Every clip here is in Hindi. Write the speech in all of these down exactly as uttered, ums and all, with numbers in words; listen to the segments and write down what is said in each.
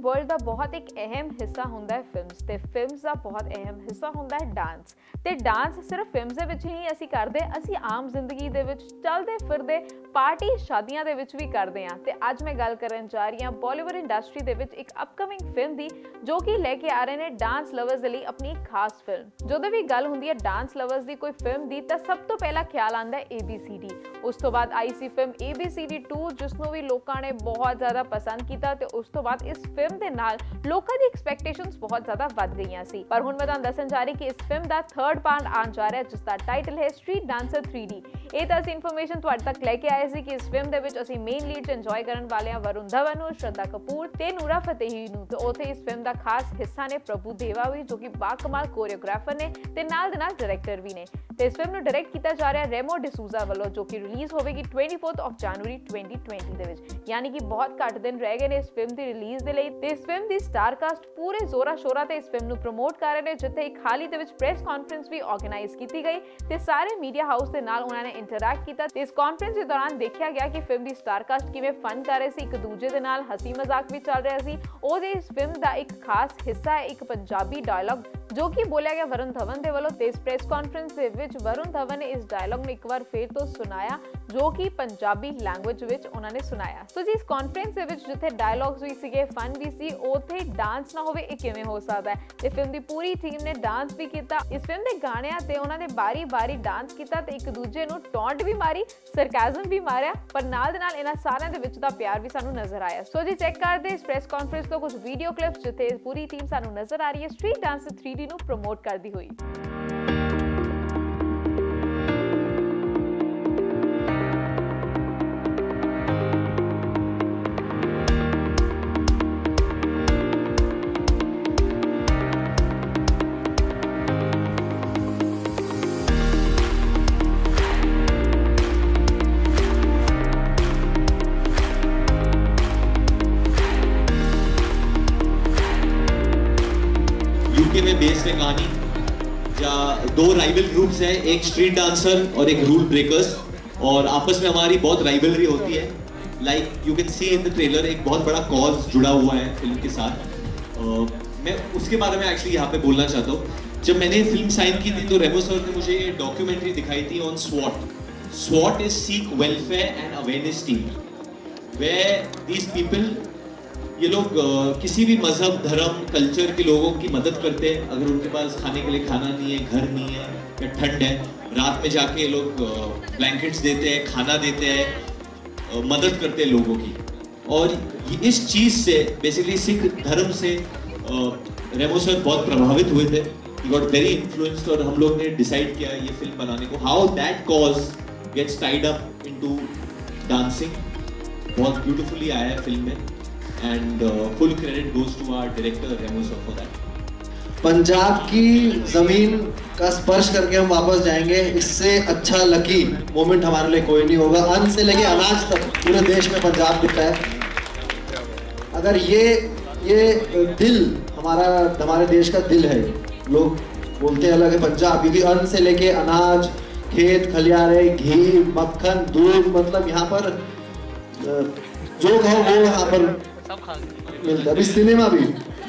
वर्ल्ड का बहुत एक अहम हिस्सा होंदा है फिल्म्स ते फिल्म्स का बहुत अहम हिस्सा होंदा है डांस ते डांस सिर्फ फिल्म्स दे विच ही असी करदे असी आम जिंदगी दे विच चलदे फिरदे पार्टी शादियां दे विच भी करदे हां ते अज मैं गल करन जा रही हां बॉलीवुड इंडस्ट्री दे विच एक अपकमिंग फिल्म दी जो कि लेके आ रहे ने डांस लवर्स दे लई अपनी खास फिल्म। जदों भी गल हुंदी है डांस लवर्स दी कोई फिल्म दी तां सब तो पहला ख्याल आंदा है ए बी सी डी। उस तो बाद आई सी फिल्म A B C D two जिसनों भी लोकां ने बहुत ज्यादा पसंद कीता ते उस तो बाद इस फिल्म दे नाल लोकां दी एक्सपेक्टेशंस बहुत ज्यादा वध गईयां सी। पर हुण मैं तुहानूं दस्सण जा रही कि इस फिल्म दा थर्ड पार्ट आउण जा रहा है जिसका टाइटल है स्ट्रीट डांसर थ्री डी। ਇਹ ਤਾਂ ਅਸੀਂ ਇਨਫੋਰਮੇਸ਼ਨ ਤੁਹਾਡੇ ਤੱਕ ਲੈ ਕੇ ਆਏ ਸੀ ਕਿ ਇਸ ਫਿਲਮ ਦੇ ਵਿੱਚ ਅਸੀਂ ਮੇਨ ਲੀਡ 'ਚ ਇੰਜੋਏ ਕਰਨ ਵਾਲੇ ਹਾਂ ਵਰੁਣ ਧਵਨ ਨੂੰ, ਸ਼ਰਧਾ ਕਪੂਰ ਤੇ ਨੂਰਾ ਫਤੇਹੀ ਨੂੰ। ਤੇ ਉੱਥੇ ਇਸ ਫਿਲਮ ਦਾ ਖਾਸ ਹਿੱਸਾ ਨੇ ਪ੍ਰਭੂ ਦੇਵਾ ਵੀ ਜੋ ਕਿ ਬਾਕਮਾਲ ਕੋਰੀਓਗ੍ਰਾਫਰ ਨੇ ਤੇ ਨਾਲ ਦੇ ਨਾਲ ਡਾਇਰੈਕਟਰ ਵੀ ਨੇ। ਤੇ ਇਸ ਫਿਲਮ ਨੂੰ ਡਾਇਰੈਕਟ ਕੀਤਾ ਜਾ ਰਿਹਾ ਰੈਮੋ ਡਿਸੂਜ਼ਾ ਵੱਲੋਂ ਜੋ ਕਿ ਰਿਲੀਜ਼ ਹੋਵੇਗੀ ਚੌਬੀਸ ਆਫ ਜਨਵਰੀ twenty twenty ਦੇ ਵਿੱਚ, ਯਾਨੀ ਕਿ ਬਹੁਤ ਘੱਟ ਦਿਨ ਰਹਿ ਗਏ ਨੇ ਇਸ ਫਿਲਮ ਦੀ ਰਿਲੀਜ਼ ਦੇ ਲਈ। ਤੇ ਇਸ ਫਿਲਮ ਦੀ ਸਟਾਰ ਕਾਸਟ ਪੂਰੇ ਜ਼ੋਰਾਂ ਸ਼ੋਰਾਂ ਤੇ ਇਸ ਫਿਲਮ ਨੂੰ ਪ੍ਰਮੋਟ ਕਰ ਰਹੇ ਨੇ, ਜਿੱਥੇ ਇੱਕ ਹਾਲ ਹੀ ਦੇ ਵਿੱਚ ਪ੍ਰੈਸ ਕਾਨਫਰੰਸ ਵੀ ਆਰਗੇਨਾਈਜ਼ ਕੀਤੀ ਗਈ ਤੇ ਸਾਰੇ ਮੀਡੀਆ ਹਾਊਸ ਦੇ ਨਾਲ ਉਹਨਾਂ ਨੇ ਇੰਟਰੈਕਟ ਕੀਤਾ। इस कॉन्फ्रेंस के दौरान देखा गया कि फिल्म की स्टार कास्ट किवें फन कर रहे सी, एक दूजे दे नाल हसी मजाक भी चल रहा सी। और इस फिल्म का एक खास हिस्सा है एक पंजाबी डायलॉग जो कि बोलिया गया वरुण धवन दे वालों। इस प्रेस कॉन्फ्रेंस दे विच वरुण धवन ने इस डायलॉग में एक बार फिर तो सुनाया जो कि पंजाबी लैंग्वेज विच उन्होंने सुनाया। तो जी इस कॉन्फ्रेंस दे विच जिथे डायलॉग्स भी सीगे फन भी सी, उथे डांस ना होवे इह किवें हो सकदा है। ते फिल्म दी पूरी टीम ने डांस भी कीता। इस फिल्म दे गाणियां ते उन्होंने बारी बारी डांस कीता ते एक दूजे नूं टॉन्ट भी मारी, सरकाज़म भी मारिया, पर नाल दे नाल इन्हां सारियां दे विच दा प्यार भी सानू नजर आया। सो जी चेक करदे इस प्रेस कॉन्फ्रेंस तो कुछ वीडियो क्लिप्स जिथे पूरी टीम सानू नजर आ रही है स्ट्रीट डांसर थ्री डी नू प्रमोट करदी हुई। यूके में बेस्ड है कहानी जहाँ दो राइवल ग्रुप्स हैं, एक स्ट्रीट डांसर और एक रूल ब्रेकर्स, और आपस में हमारी बहुत राइवलरी होती है। Like you can see in the trailer एक बहुत बड़ा कॉज जुड़ा हुआ है फिल्म के साथ। uh, मैं उसके बारे में एक्चुअली यहाँ पे बोलना चाहता हूँ। जब मैंने फिल्म साइन की थी तो रेमो सर ने मुझे ये डॉक्यूमेंट्री दिखाई थी on स्वॉट। स्वॉट is seek welfare and awareness team, where these people ये लोग uh, किसी भी मजहब धर्म कल्चर के लोगों की मदद करते हैं। अगर उनके पास खाने के लिए खाना नहीं है, घर नहीं है या ठंड है, रात में जाके ये लोग ब्लैंकेट्स uh, देते हैं, खाना देते हैं, uh, मदद करते हैं लोगों की। और इस चीज़ से बेसिकली सिख धर्म से uh, रेमो सर बहुत प्रभावित हुए थे। ही गॉट वेरी इन्फ्लुएंस्ड और हम लोग ने डिसाइड किया ये फिल्म बनाने को। How that cause gets tied up into dancing बहुत ब्यूटीफुली आया है फिल्म में। And uh, full credit goes to our director Remo sir for that. Punjab की जमीन का स्पर्श करके हम वापस जाएंगे, इससे अच्छा लकी मोमेंट हमारे लिए कोई नहीं होगा। अन्न से लेके अनाज तक पूरे देश में पंजाब दिखता है। अगर ये ये दिल हमारा हमारे देश का दिल है। लोग बोलते हैं अलग है पंजाब, क्योंकि अन्न से लेके अनाज, खेत खलियारे, घी, मक्खन, दूध, मतलब यहाँ पर जो कहो वो यहाँ पर मिलता है। अभी सिनेमा भी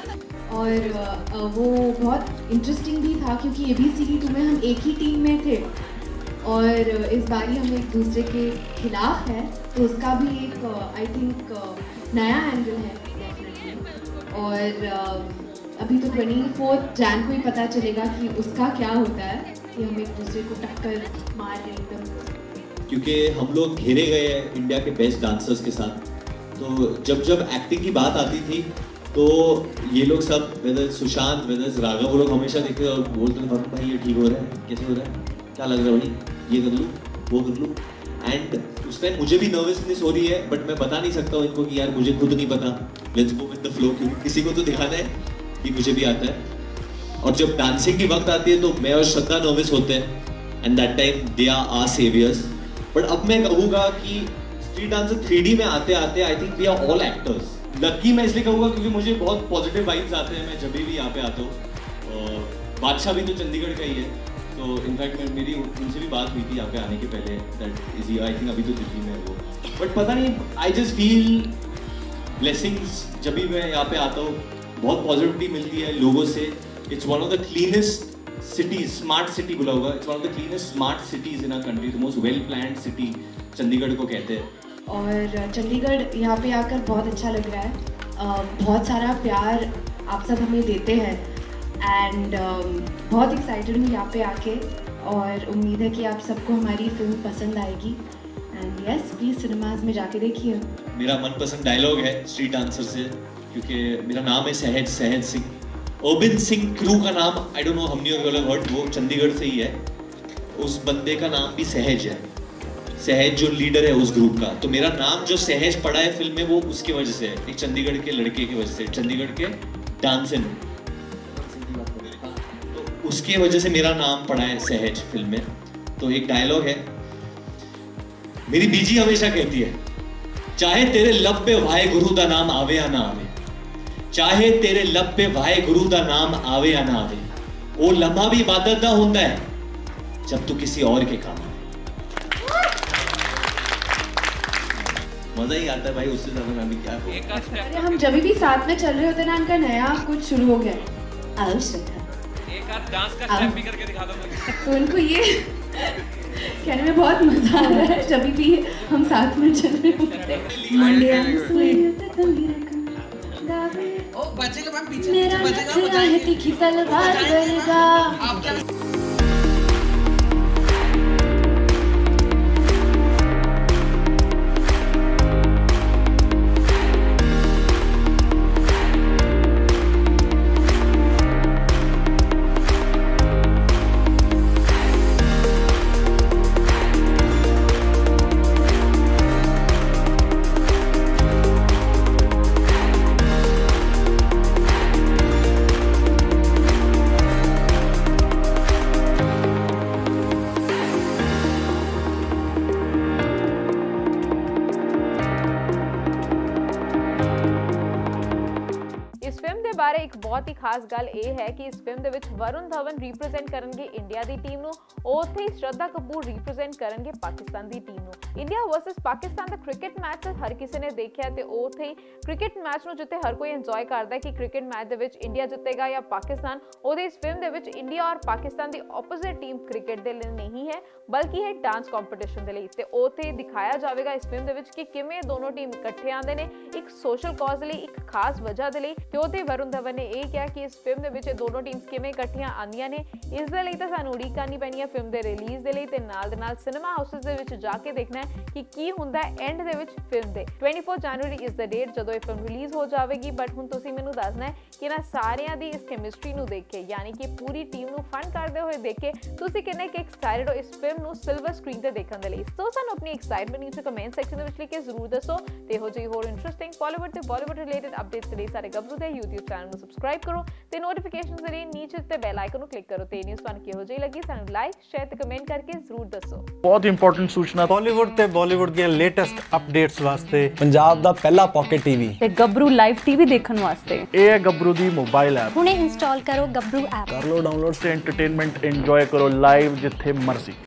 और वो बहुत इंटरेस्टिंग भी था क्योंकि A B C D two में हम एक ही टीम में थे और इस बारी हम एक दूसरे के खिलाफ है, तो उसका भी एक आई थिंक नया एंगल है डेफिनेटली। और अभी तो ट्वेंटी फोर्थ जैन को ही पता चलेगा कि उसका क्या होता है कि हम एक दूसरे को टक्कर मार रहे एकदम, क्योंकि हम लोग घेरे गए हैं इंडिया के बेस्ट डांसर्स के साथ। तो जब जब एक्टिंग की बात आती थी तो ये लोग सब वेदर सुशांत वेदर राघव वो लोग हमेशा देखते और बोलते थे वरुण भाई ये ठीक हो रहा है, कैसे हो रहा है, क्या लग रहा है भाई, ये कर लूँ वो कर लूँ। एंड उस टाइम मुझे भी नर्वसनेस हो रही है, बट मैं बता नहीं सकता हूँ इनको कि यार मुझे खुद नहीं पता, let's go with the flow, क्योंकि किसी को तो दिखाना है कि मुझे भी आता है। और जब डांसिंग की वक्त आती है तो मैं और श्रद्धा नर्वस होते हैं and that time they are our saviours. But अब मैं कहूँगा कि स्ट्रीट डांसर थ्री डी में आते आते I think we are all actors. Lucky मैं इसलिए कहूँगा क्योंकि मुझे बहुत पॉजिटिव वाइब्स आते हैं मैं जब भी यहाँ पे आता हूँ। बादशाह भी तो चंडीगढ़ का ही है, तो इनफैक्ट मेरी उनसे भी बात हुई थी यहाँ पे आने के पहले दैट इज आई थिंक अभी तो दिल्ली में है वो। बट पता नहीं आई जस्ट फील ब्लेसिंग्स जब भी मैं यहाँ पे आता हूँ बहुत पॉजिटिविटी मिलती है लोगों से। It's one of the cleanest cities, smart city बोला होगा, it's one of the cleanest smart cities in our country, the most well planned city Chandigarh को कहते हैं। और चंडीगढ़ यहाँ पे आकर बहुत अच्छा लग रहा है, uh, बहुत सारा प्यार आप सब हमें देते हैं एंड um, बहुत एक्साइटेड हूँ यहाँ पे आके और उम्मीद है कि आप सबको हमारी फिल्म पसंद आएगी एंड यस प्लीज़ सिनेमाज में जाके देखिए। मेरा मनपसंद डायलॉग है स्ट्रीट डांसर से, क्योंकि मेरा नाम है सहज, सहज सिंह। अर्बिन सिंह क्रू का नाम आई डोंट नो, हमने वर्ड वो चंडीगढ़ से ही है। उस बंदे का नाम भी सहज है, सहज जो लीडर है उस ग्रुप का। तो मेरा नाम जो सहज पड़ा है फिल्म में वो उसकी वजह से है, एक चंडीगढ़ के लड़के की वजह से, चंडीगढ़ के डांसिंग, तो उसकी वजह से मेरा नाम पड़ा है सहज फिल्म में। तो एक डायलॉग है, मेरी बीजी हमेशा कहती है, चाहे तेरे लब पे वाहे गुरु दा नाम आवे या ना आवे, चाहे तेरे लब पे वाहे गुरु दा नाम आवे या ना आवे, वो लम्हा भी इबादत दा होता है जब तू किसी और के काम आवे। मजा ही आता है भाई, उससे ज्यादा मैं भी क्या कहूं। अरे हम जब भी साथ में चल रहे होते ना, उनका नया कुछ शुरू हो गया, आओ श्रद्धा, एक आध डांस का स्टेप भी करके दिखा दो मुझे। तो उनको ये कहने में बहुत मजा आ रहा है जब भी हम साथ में चल रहे होते ओ बचेगा मैम, पीछे मेरा बचेगा है तीखी तलवार बनेगा। आप क्या बारे एक बहुत ही खास गल ये है कि इस फिल्म दे विच वरुण धवन रिप्रेजेंट करनगे इंडिया दी टीम नु, उत्थे श्रद्धा कपूर रिप्रेजेंट करनगे पाकिस्तान दी टीम नु। इंडिया वर्सेस पाकिस्तान दा क्रिकेट मैच हर किसी ने देखा ते उत्थे क्रिकेट मैच नु जिते हर कोई एंजॉय करदा है कि क्रिकेट मैच दे विच इंडिया जितेगा या पाकिस्तान। ओदे इस फिल्म दे विच इंडिया और पाकिस्तान दी ऑपोजिट टीम क्रिकेट दे लिए नहीं है बल्कि है डांस कंपटीशन दे लिए, ते उत्थे दिखाया जाएगा इस फिल्म दे विच कि किवें दोनों टीम इकट्ठे आंदे ने एक सोशल कॉज दे लिए, एक खास वजह दे लिए। ते उत्थे वरुण धवन ने यह कहा कि इस फिल्म दे विच दोनों टीम्स किवें इकट्ठियां आंदियां ने, इस दे लिए तां सानू उड़ीक करनी पैनी है फिल्म दे रिलीज दे लिए, ते नाल दे नाल सिनेमा हाउसेस दे विच जाके देखना है कि की हुंदा है एंड दे विच फिल्म दे। चौबीस जनवरी इज द डेट जदों ये फिल्म रिलीज हो जाएगी। बट हुण तुसीं मैनूं दसना है कि ना सारियां दी इस केमिस्ट्री नूं देख के, यानी कि पूरी टीम नूं फन करदे होए देख के तुसीं किन्ने कि एक्साइटेड हो इस फिल्म नूं सिल्वर स्क्रीन ते देखण दे लई। सो सानू अपनी एक्साइटमेंट नीचे कमेंट सेक्शन दे विच लिख के जरूर दसो ते हो जी होर इंटरेस्टिंग बॉलीवुड ते बॉलीवुड रिलेटेड अपडेट्स ਲਈ ਸਾਰੇ ਗੱਭਰੂ ਦੇ YouTube ਚੈਨਲ ਨੂੰ ਸਬਸਕ੍ਰਾਈਬ ਕਰੋ ਤੇ ਨੋਟੀਫਿਕੇਸ਼ਨਸ ਦੇ ਲਈ ਨੀਚੇ ਤੇ ਬੈਲ ਆਈਕਨ ਨੂੰ ਕਲਿੱਕ ਕਰੋ ਤੇ ਨਿਊਜ਼ ਤੁਹਾਨੂੰ ਕਿਹੋ ਜਿਹੀ ਲੱਗੀ ਸਾਨੂੰ ਲਾਈਕ ਸ਼ੇਅਰ ਤੇ ਕਮੈਂਟ ਕਰਕੇ ਜ਼ਰੂਰ ਦੱਸੋ। ਬਹੁਤ ਇੰਪੋਰਟੈਂਟ ਸੂਚਨਾ ਬਾਲੀਵੁੱਡ ਤੇ ਬਾਲੀਵੁੱਡ ਦੀਆਂ ਲੇਟੈਸਟ ਅਪਡੇਟਸ ਵਾਸਤੇ ਪੰਜਾਬ ਦਾ ਪਹਿਲਾ ਪਾਕਟ ਟੀਵੀ ਤੇ ਗੱਭਰੂ ਲਾਈਵ ਟੀਵੀ ਦੇਖਣ ਵਾਸਤੇ ਇਹ ਹੈ ਗੱਭਰੂ ਦੀ ਮੋਬਾਈਲ ਐਪ। ਹੁਣੇ ਇੰਸਟਾਲ ਕਰੋ ਗੱਭਰੂ ਐਪ, ਕਰ ਲਓ ਡਾਊਨਲੋਡ ਤੇ ਐਂਟਰਟੇਨਮੈਂਟ ਇੰਜੋਏ ਕਰੋ ਲਾਈਵ ਜਿੱਥੇ ਮਰਜ਼ੀ।